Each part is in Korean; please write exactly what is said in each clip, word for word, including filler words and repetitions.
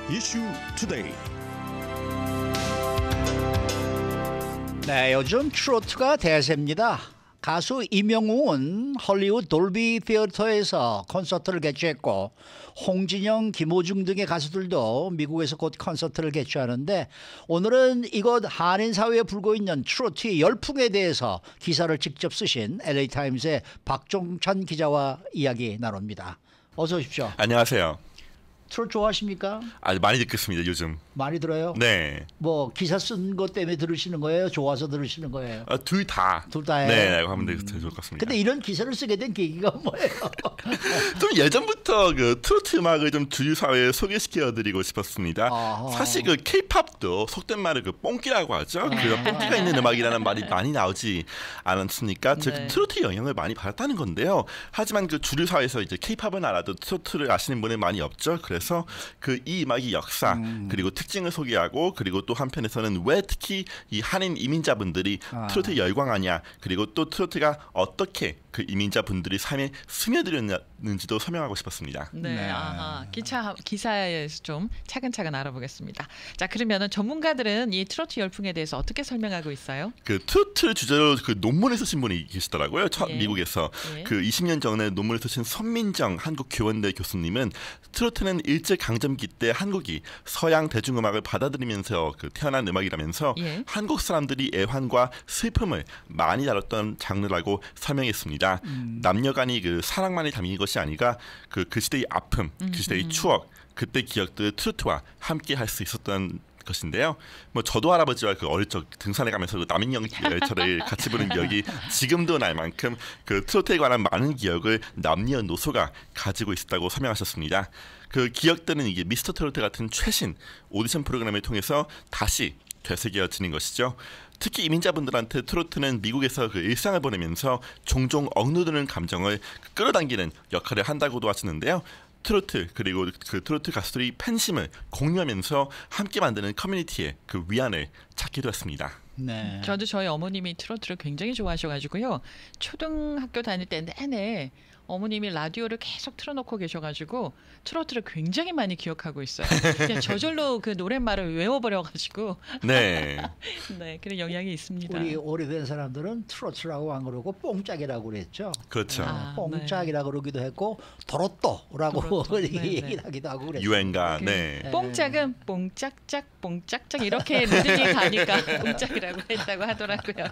이슈 투데이. 네, 요즘 트로트가 대세입니다. 가수 임영웅은 헐리우드 돌비 시어터에서 콘서트를 개최했고 홍진영, 김호중 등의 가수들도 미국에서 곧 콘서트를 개최하는데 오늘은 이곳 한인 사회에 불고 있는 트로트의 열풍에 대해서 기사를 직접 쓰신 엘에이 타임스의 박종찬 기자와 이야기 나눕니다. 어서 오십시오. 안녕하세요. 트로트 좋아하십니까? 아주 많이 듣겠습니다. 요즘. 많이 들어요? 네. 뭐 기사 쓴 것 때문에 들으시는 거예요? 좋아서 들으시는 거예요? 아, 둘 다. 둘 다예요? 네, 하면 되게 좋을 것 같습니다. 근데 이런 기사를 쓰게 된 계기가 뭐예요? 좀 예전부터 그 트로트 음악을 좀 주류 사회에 소개시켜드리고 싶었습니다. 아하. 사실 그 K-팝도 속된 말을 그 뽕끼라고 하죠. 그래서 뽕끼가 있는 음악이라는 말이 많이 나오지 않았습니까? 즉 네. 트로트의 영향을 많이 받았다는 건데요. 하지만 그 주류 사회에서 이제 K-팝은 알아도 트로트를 아시는 분이 많이 없죠. 그래서 그 이 음악의 역사 음. 그리고 특징을 소개하고 그리고 또 한편에서는 왜 특히 이 한인 이민자분들이 아. 트로트에 열광하냐 그리고 또 트로트가 어떻게 그 이민자분들이 삶에 스며들었는지도 설명하고 싶었습니다. 네, 네. 아하. 기차 기사에서 좀 차근차근 알아보겠습니다. 자, 그러면은 전문가들은 이 트로트 열풍에 대해서 어떻게 설명하고 있어요? 그 트로트를 주제로 그 논문을 쓰신 분이 계시더라고요. 첫 예. 미국에서 예. 그 이십 년 전에 논문을 쓰신 손민정 한국교원대 교수님은 트로트는 일제 강점기 때 한국이 서양 대중음악을 받아들이면서 그 태어난 음악이라면서 예. 한국 사람들이 애환과 슬픔을 많이 다뤘던 장르라고 설명했습니다. 음. 남녀간이 그 사랑만이 담긴 것이 아니라 그, 그 시대의 아픔, 그 시대의 추억, 그때 기억들을 트로트와 함께 할 수 있었던 것인데요. 뭐 저도 할아버지와 그 어릴 적 등산에 가면서 그 남인형 열차를 같이 보는 기억이 지금도 날 만큼 그 트로트에 관한 많은 기억을 남녀노소가 가지고 있었다고 설명하셨습니다. 그 기억들은 이게 미스터 트로트 같은 최신 오디션 프로그램을 통해서 다시 되새겨지는 것이죠. 특히 이민자분들한테 트로트는 미국에서 그 일상을 보내면서 종종 억누르는 감정을 끌어당기는 역할을 한다고도 하시는데요. 트로트 그리고 그 트로트 가수들이 팬심을 공유하면서 함께 만드는 커뮤니티의 그 위안을 찾기도 했습니다. 네. 저도 저희 어머님이 트로트를 굉장히 좋아하셔가지고요. 초등학교 다닐 때 내내 어머님이 라디오를 계속 틀어놓고 계셔가지고 트로트를 굉장히 많이 기억하고 있어요. 그냥 저절로 그 노랫말을 외워버려가지고 네. 네, 그런 영향이 있습니다. 우리 오래된 사람들은 트로트라고 안 그러고 뽕짝이라고 그랬죠. 그렇죠. 아, 뽕짝이라고 그러기도 했고 도로또라고 도로또. 네, 네. 얘기를 하기도 하고 그랬죠. 유행가. 그 네. 뽕짝은 뽕짝짝 뽕짝짝 이렇게 리듬이 가니까 뽕짝이라고 했다고 하더라고요.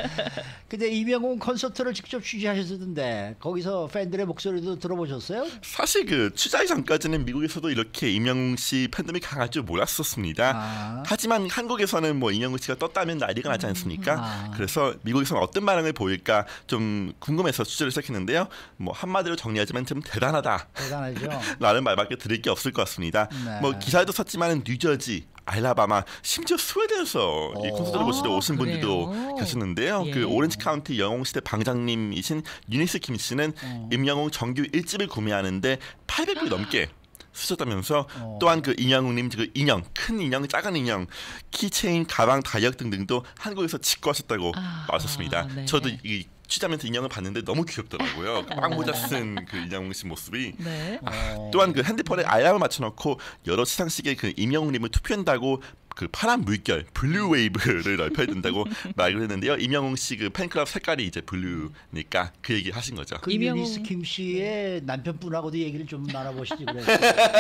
근데 이명웅 콘서트를 직접 취재하셨던데 거기서 팬들의 목소리도 들어보셨어요? 사실 그 취재하기 전까지는 미국에서도 이렇게 임영웅 씨 팬덤이 강할 줄 몰랐었습니다. 아. 하지만 한국에서는 뭐 임영웅 씨가 떴다면 난리가 나지 않습니까? 아. 그래서 미국에서는 어떤 반응을 보일까 좀 궁금해서 취재를 시작했는데요. 뭐 한마디로 정리하자면 좀 대단하다. 대단하죠. 라는 말밖에 드릴 게 없을 것 같습니다. 네. 뭐 기사에도 썼지만 뉴저지, 알라바마, 심지어 스웨덴에서 이 오. 콘서트를 보시러 오신 아, 분들도 그래요? 계셨는데요. 예. 그 오렌지 카운티 영웅시대 방장님이신 유니스 김 씨는 어. 임영웅 정규 일 집을 구매하는데 팔백 불 넘게 쓰셨다면서 어. 또한 그 임영웅님 그 인형, 큰 인형, 작은 인형, 키체인, 가방, 다이어트 등등도 한국에서 직구하셨다고 아, 말하셨습니다. 네. 저도 이 취재하면서 인형을 봤는데 너무 귀엽더라고요. 그 빵모자 쓴 그 임영웅 씨 모습이. 네. 어. 또한 그 핸드폰에 알람을 맞춰놓고 여러 시상식에 그 임영웅님을 투표한다고 그 파란 물결 블루 웨이브를 넓혀야 된다고 말을 했는데요. 임영웅 씨 그 팬클럽 색깔이 이제 블루니까 그 얘기 하신 거죠. 그 이명웅- 유니스 김 씨의 남편분하고도 얘기를 좀 나눠보시지 그래요.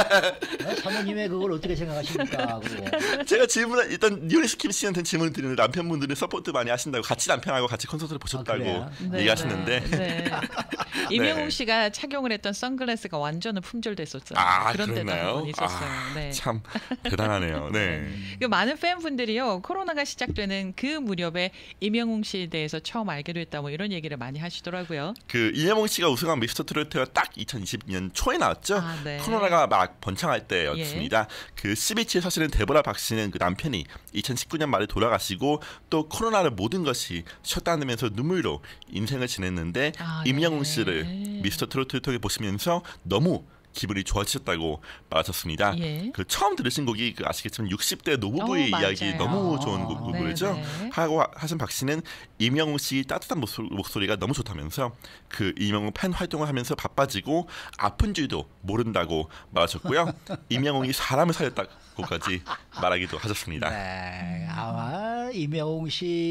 어, 사모님의 그걸 어떻게 생각하십니까? 그거. 제가 질문 일단 유니스 김 씨한테 질문을 드리는데 남편분들은 서포트 많이 하신다고 같이 남편하고 같이 콘서트를 보셨다고 그래요? 네, 얘기하시는데 네, 네. 임영웅 네. 씨가 착용을 했던 선글라스가 완전 품절됐었죠. 아 그런 데도 그렇나요? 한번 있었어요. 아, 네. 참 대단하네요. 네. 그 많은 팬분들이요 코로나가 시작되는 그 무렵에 임영웅 씨에 대해서 처음 알게 됐다 뭐 이런 얘기를 많이 하시더라고요. 그 이명웅 씨가 우승한 미스터 트로트가 딱 이천이십 년 초에 나왔죠. 아, 네. 코로나가 막 번창할 때였습니다. 그 씨비씨에 사실은 데보라 박 씨는 그 남편이 이천십구 년 말에 돌아가시고 또 코로나를 모든 것이 셧다운되면서 눈물로 인생을 지냈는데 아, 임영웅 네. 씨를 미스터 트로트를 통해 보시면서 너무 기분이 좋아지셨다고 말하셨습니다. 예. 그 처음 들으신 곡이 그 아시겠지만 육십 대 노부부의 어, 이야기 맞아요. 너무 좋은 곡, 네, 노래죠. 네. 하고 하신 박 씨는 이명웅 씨 따뜻한 목소, 목소리가 너무 좋다면서 그 이명웅 팬 활동을 하면서 바빠지고 아픈 줄도 모른다고 말하셨고요. 이명웅이 사람을 살렸다고까지 말하기도 하셨습니다. 네, 아마 이명웅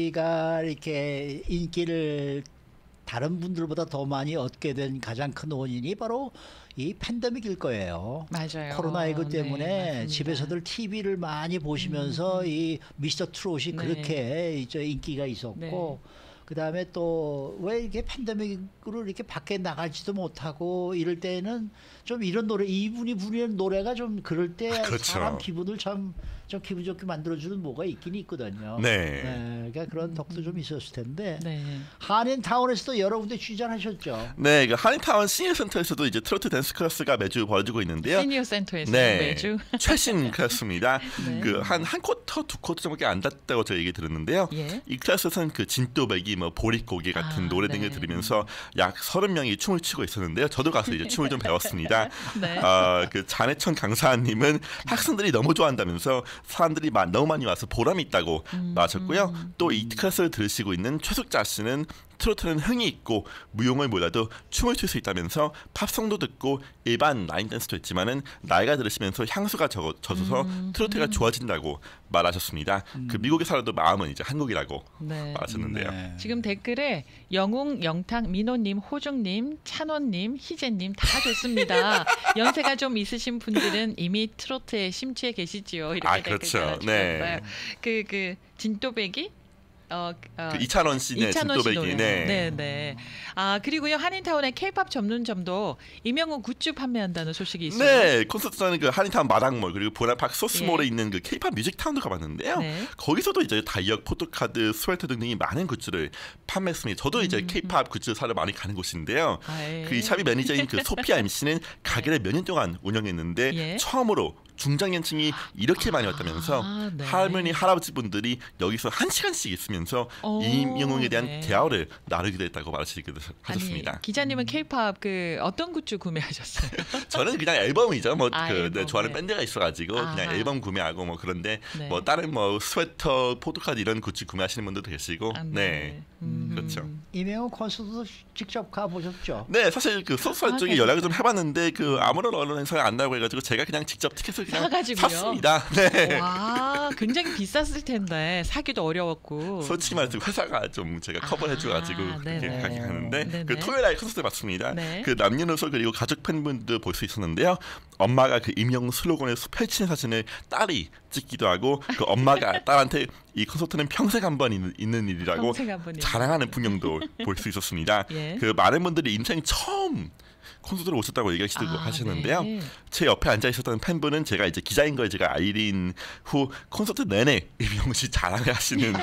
씨가 이렇게 인기를 다른 분들보다 더 많이 얻게 된 가장 큰 원인이 바로 이 팬데믹일 거예요. 맞아요. 코로나십구 때문에 네, 맞습니다. 집에서들 티비를 많이 보시면서 음. 이 미스터 트롯이 네. 그렇게 이제 인기가 있었고 그 다음에 또 왜 이게 팬데믹으로 이렇게 밖에 나갈지도 못하고 이럴 때는 좀 이런 노래 이분이 부르는 노래가 좀 그럴 때 아, 그렇죠. 사람 기분을 참 좀 기분 좋게 만들어주는 뭐가 있긴 있거든요. 네. 네, 그러니까 그런 덕도 좀 있었을 텐데 네. 한인타운에서도 여러 군데 취재하셨죠. 네, 그 한인타운 시니어센터에서도 이제 트로트 댄스 클래스가 매주 벌어지고 있는데요. 시니어 센터에서 네, 매주. 최신 클래스입니다. 네. 그 한 한 쿼터 두 쿼터 정도밖에 안 됐다고 저희 얘기 들었는데요. 예. 이 클래스에서는 그 진또배기, 뭐 보릿고개 같은 아, 노래 네. 등을 들으면서 약 서른 명이 춤을 추고 있었는데요. 저도 가서 이제 춤을 좀 배웠습니다. 네. 아, 그 잔해천 강사님은 학생들이 너무 좋아한다면서 사람들이 마- 너무 많이 와서 보람이 있다고 음, 말하셨고요. 또 이 클래스를 들으시고 있는 최숙자 씨는 트로트는 흥이 있고 무용을 몰라도 춤을 출 수 있다면서 팝송도 듣고 일반 라인 댄스도 있지만은 나이가 들으시면서 향수가 져, 져서 음, 트로트가 좋아진다고 말하셨습니다. 그 미국에 살아도 마음은 이제 한국이라고 네. 말하셨는데요. 네. 지금 댓글에 영웅, 영탁, 민호님, 호중님, 찬원님, 희재님 다 좋습니다. 연세가 좀 있으신 분들은 이미 트로트에 심취해 계시지요. 이렇게 아, 댓글 그렇죠. 달아주셨어요. 네. 그, 그 진또배기? 어, 어, 그 이찬원 씨네 이찬원 씨 노래. 진또배기. 네. 네. 네, 아 그리고요 한인타운의 K-팝 전문점도 이명웅 굿즈 판매한다는 소식이 있어요. 네, 콘서트는 그 한인타운 마당몰 그리고 보나파크 소스몰에 예. 있는 그 K-팝 뮤직타운도 가봤는데요. 네. 거기서도 이제 다이어트, 포토카드, 스웨터 등등이 많은 굿즈를 판매했습니다. 저도 이제 음, K-팝 굿즈 사러 많이 가는 곳인데요. 아, 예. 그 이 샵이 매니저인 그 소피아 엠씨는 가게를 몇 년 동안 운영했는데 예. 처음으로 중장년층이 이렇게 많이 왔다면서 아, 네. 할머니 할아버지 분들이 여기서 한 시간씩 있으면서 오, 이명웅에 대한 네. 대화를 나누기도 했다고 말하시기도 하셨습니다. 아니, 기자님은 K-팝 그 어떤 굿즈 구매하셨어요? 저는 그냥 앨범이죠. 뭐 아, 그 앨범, 네, 좋아하는 네. 밴드가 있어가지고 아하. 그냥 앨범 구매하고 뭐 그런데 네. 뭐 다른 뭐 스웨터, 포토카드 이런 굿즈 구매하시는 분들도 계시고 아, 네. 음. 그렇죠. 이명웅 콘서트도 직접 가보셨죠? 네, 사실 그 소스할 아, 쪽에 연락을 좀 해봤는데 그 아무런 언론에서 안 나오고 해가지고 제가 그냥 직접 티켓을 그냥 사가지고요? 샀습니다. 네. 와, 굉장히 비쌌을 텐데 사기도 어려웠고. 솔직히 말해서 회사가 좀 제가 커버해줘가지고 아, 그렇게 네네. 가게 하는데 네네. 그 토요일 날 콘서트 봤습니다. 네. 그 남녀노소 그리고 가족 팬분들 볼 수 있었는데요. 엄마가 그 임영웅 슬로건을 펼치는 사진을 딸이 찍기도 하고 그 엄마가 딸한테 이 콘서트는 평생 한 번 있는 일이라고 평생 한 번이요. 자랑하는 풍경도 볼 수 있었습니다. 예. 그 많은 분들이 인생 처음 콘서트를 오셨다고 얘기하시고 아, 하시는데요. 네. 제 옆에 앉아 있었던 팬분은 제가 이제 기자인 걸 제가 알린 후 콘서트 내내 이명웅 씨 자랑을 하시는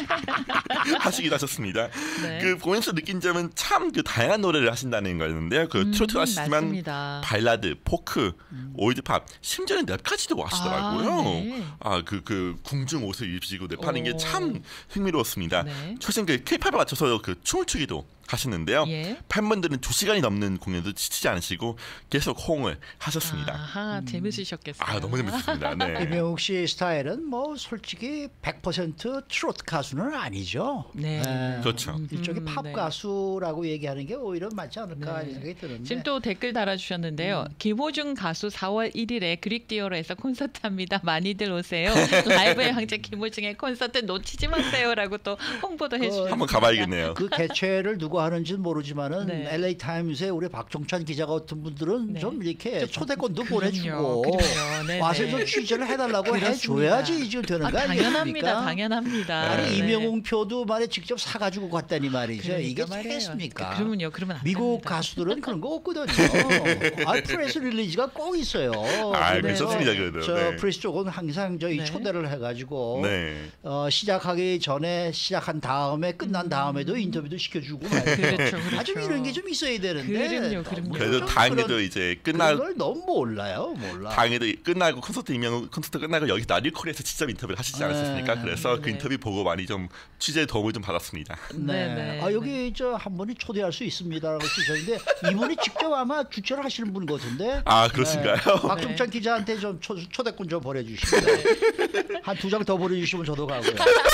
하시기도 하셨습니다. 네. 그 보면서 느낀 점은 참 그 다양한 노래를 하신다는 거였는데요. 그 음, 트로트 하시지만 맞습니다. 발라드, 포크, 올드팝, 심지어는 랩까지도 하시더라고요. 아, 네. 아, 그, 그 궁중 옷을 입으시고 랩하는 게 오. 참 흥미로웠습니다. 네. 최신 그 K-팝에 맞춰서 그 춤을 추기도 하시는데요. 예. 팬분들은 두 시간이 넘는 공연도 지치지 않으시고 계속 호응을 하셨습니다. 아하, 재밌으셨겠어요. 아, 너무 재밌었습니다. 네. 이명웅 씨 스타일은 뭐 솔직히 백 퍼센트 트로트 가수는 아니죠. 네. 그렇죠. 일종의 음, 팝 네. 가수라고 얘기하는 게 오히려 맞지 않을까 네. 하는 생각이 드는데. 지금 또 댓글 달아주셨는데요. 음. 김호중 가수 사월 일일에 그릭디오로에서 콘서트 합니다. 많이들 오세요. 라이브의 황제 김호중의 콘서트 놓치지 마세요라고 또 홍보도 해주셨습니다. 한번 가봐야겠네요. 그 개최를 누가 하는지는 모르지만은 네. 엘에이 타임스의 우리 박종찬 기자 같은 분들은 네. 좀 이렇게 초대권도 그럼요, 보내주고 그럼요. 네네. 와서 좀 취재를 해달라고 그렇습니다. 해줘야지 이제 되는 아, 거 당연합니다. 아니겠습니까? 당연합니다. 아니 네. 이명웅 표도 말에 직접 사가지고 갔다니 말이죠. 그러니까 이게 말이에요. 되겠습니까? 그러면요. 그러면 안 미국 됩니다. 가수들은 그런 거 없거든요. 아, 프레스 릴리즈가 꼭 있어요. 아, 그래서 괜찮습니다, 그래도. 저 네. 프레스 쪽은 항상 저희 네. 초대를 해가지고 네. 어, 시작하기 전에 시작한 다음에 끝난 다음에도 인터뷰도 시켜주고 말이죠. 그렇죠, 그렇죠. 아주 이런 게 좀 있어야 되는데. 그럼요, 그럼요. 너무 그래도 좀 당에도 그런- 이제 끝나 그걸 너무 몰라요, 몰라. 당에도 끝나고 콘서트 임명 콘서트 끝나고 여기 라디오 코리아에서 직접 인터뷰를 하시지 않았습니까? 네. 그래서 그 네. 인터뷰 보고 많이 좀 취재에 도움을 좀 받았습니다. 네. 네, 네, 아 여기 저 한 분이 초대할 수 있습니다라고 쓰셨는데 이분이 직접 아마 주최를 하시는 분 같은데. 아 그러신가요? 네. 박종찬 기자한테 좀 초, 초대권 좀 보내주시면 한 두 장 더 보내주시면 저도 가고요.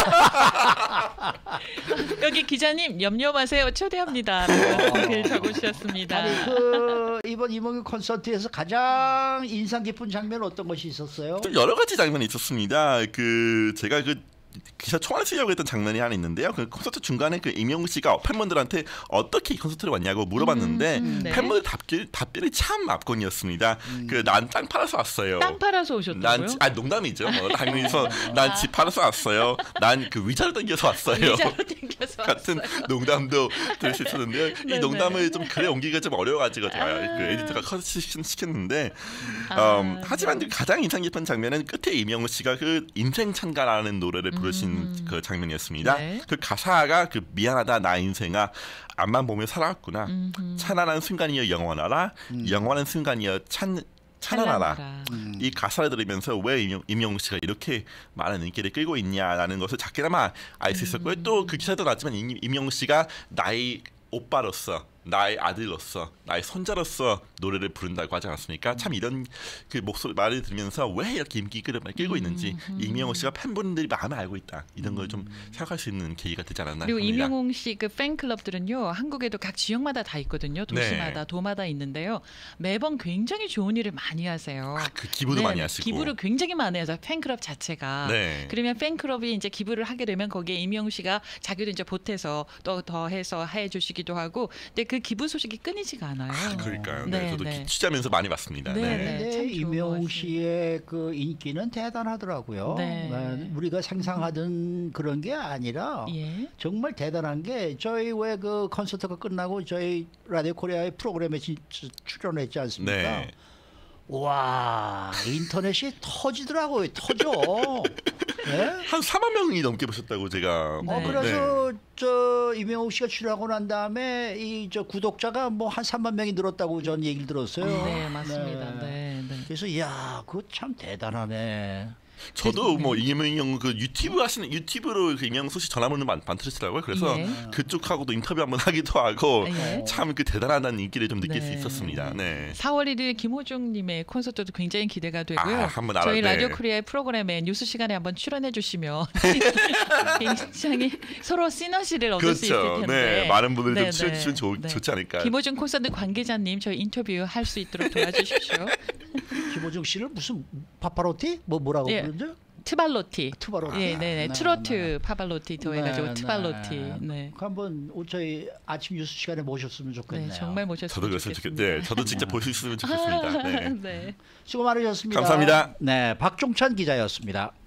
여기 기자님 염려 마세요. 초대합니다. 글 적어주셨습니다. 아니 그 이번 이몽규 콘서트에서 가장 인상 깊은 장면 어떤 것이 있었어요? 좀 여러 가지 장면이 있었습니다. 그 제가 그 기사 총알 쓰려고 했던 장면이 하나 있는데요. 그 콘서트 중간에 그 임영웅 씨가 팬분들한테 어떻게 이 콘서트를 왔냐고 물어봤는데 음, 음, 네. 팬분들 답변, 답변이 참 압권이었습니다. 그 난 땅 팔아서 왔어요. 땅 팔아서 오셨다고요? 난, 아 농담이죠. 뭐, 당연히서 난 집 팔아서 왔어요. 난 그 위자료 땡겨서 왔어요. 위자료 땡겨서 같은 왔어요. 농담도 들을 수 있었는데요. 네네. 이 농담을 좀 글에 옮기기가 좀 어려워가지고 제가 아. 그 에디터가 컷 시켰는데 아, 음, 하지만 네. 가장 인상 깊은 장면은 끝에 임영웅 씨가 그 인생 찬가라는 노래를 부르신 음. 그 장면이었습니다. 네. 그 가사가 그 미안하다 나 인생아 앞만 보며 살아왔구나. 음흠. 찬란한 순간이여 영원하라. 영원한 순간이여 찬 찬란하라. 찬란하라. 이 가사를 들으면서 왜 임영, 임영웅 씨가 이렇게 많은 인기를 끌고 있냐라는 것을 작게나마 알 수 있었고요. 음. 또 그 기사도 나왔지만 임, 임영웅 씨가 나의 오빠로서 나의 아들로서 나의 손자로서 노래를 부른다고 하지 않았습니까? 참 이런 그 목소리 말을 들으면서 왜 이렇게 인기를 끌고 있는지 음, 음. 임영웅 씨가 팬분들이 마음에 알고 있다 이런 걸 좀 생각할 수 있는 계기가 되지 않았나 그리고 합니다. 임영웅 씨 그 팬클럽들은요 한국에도 각 지역마다 다 있거든요. 도시마다 네. 도마다 있는데요. 매번 굉장히 좋은 일을 많이 하세요. 아, 그 기부도 네, 많이 하시고 기부를 굉장히 많이 해서 팬클럽 자체가. 네. 그러면 팬클럽이 이제 기부를 하게 되면 거기에 임영웅 씨가 자기도 이제 보태서 또 더 해서 해주시기도 하고. 근데 그 기부 소식이 끊이지가 않아요. 아, 그러니까요. 네, 네, 저도 네. 취재하면서 많이 봤습니다. 네, 네. 네. 근데 참 좋은 임영웅 것 씨의 그 인기는 대단하더라고요. 네. 네, 우리가 상상하던 그런 게 아니라 예. 정말 대단한 게 저희 왜 그 콘서트가 끝나고 저희 라디오 코리아의 프로그램에 진- 출연했지 않습니까? 네. 와 인터넷이 터지더라고요. 터져. 네? 한 사만 명이 넘게 보셨다고 제가. 네. 어 그래서 저 임영웅 씨가 출연하고 난 다음에 이 저 구독자가 뭐 한 삼만 명이 늘었다고 전 얘기를 들었어요. 네 맞습니다. 네. 네. 네. 그래서 야 그거 참 대단하네. 저도 네. 뭐 임영웅 그 유튜브 하시는 유튜브로 그 임영웅 소식 전화문을 많, 많더라고요. 그래서 예. 그쪽하고도 인터뷰 한번 하기도 하고 예. 참 그 대단하다는 인기를 좀 느낄 수 네. 있었습니다. 네. 사월 일일 김호중님의 콘서트도 굉장히 기대가 되고요. 아, 한번 알아- 저희 네. 라디오 코리아의 프로그램에 뉴스 시간에 한번 출연해 주시면 굉장히 서로 시너지를 얻을 수 있을 그렇죠. 텐데. 네, 많은 분들이 네, 좀 출연 네. 주시면 좋, 네. 좋지 않을까. 김호중 콘서트 관계자님 저희 인터뷰 할 수 있도록 도와주십시오. 김호중 씨를 무슨 파파로티 뭐 뭐라고 예. 부르죠? 트발로티. 트바로티. 예, 네, 네. 네, 트로트 네. 파발로티 더해가지고 네, 트발로티. 네. 네. 그 한번 저희 아침 뉴스 시간에 모셨으면 좋겠네요. 네, 정말 모셨으면 저도 그랬으면 좋겠습니다. 좋겠. 네, 저도 직접 볼 수 있으면 좋겠습니다. 네. 네. 수고 많으셨습니다. 감사합니다. 네, 박종찬 기자였습니다.